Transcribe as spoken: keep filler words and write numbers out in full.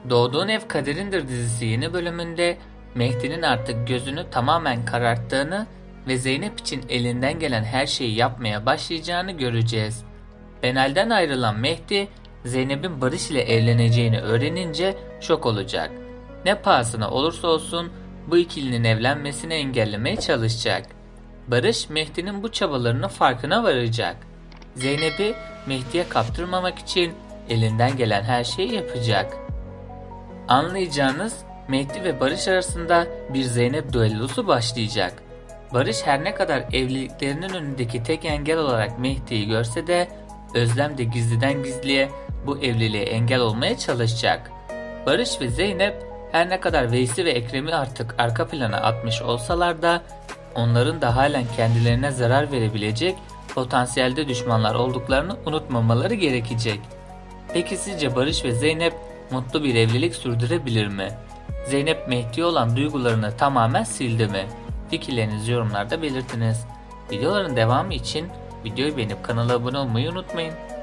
Doğduğun Ev Kaderindir dizisi yeni bölümünde Mehdi'nin artık gözünü tamamen kararttığını ve Zeynep için elinden gelen her şeyi yapmaya başlayacağını göreceğiz. Benal'den ayrılan Mehdi, Zeynep'in Barış ile evleneceğini öğrenince şok olacak. Ne pahasına olursa olsun bu ikilinin evlenmesini engellemeye çalışacak. Barış, Mehdi'nin bu çabalarının farkına varacak. Zeynep'i Mehdi'ye kaptırmamak için elinden gelen her şeyi yapacak. Anlayacağınız, Mehdi ve Barış arasında bir Zeynep düellosu başlayacak. Barış her ne kadar evliliklerinin önündeki tek engel olarak Mehdi'yi görse de Özlem de gizliden gizliye bu evliliğe engel olmaya çalışacak. Barış ve Zeynep her ne kadar Veysi ve Ekrem'i artık arka plana atmış olsalar da onların da halen kendilerine zarar verebilecek potansiyelde düşmanlar olduklarını unutmamaları gerekecek. Peki sizce Barış ve Zeynep mutlu bir evlilik sürdürebilir mi? Zeynep Mehdi'ye olan duygularını tamamen sildi mi? Fikirlerinizi yorumlarda belirtiniz. Videoların devamı için videoyu beğenip kanala abone olmayı unutmayın.